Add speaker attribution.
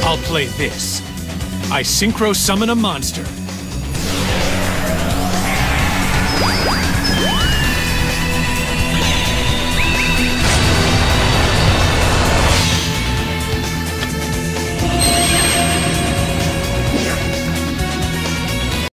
Speaker 1: I'll play this. I synchro summon a monster.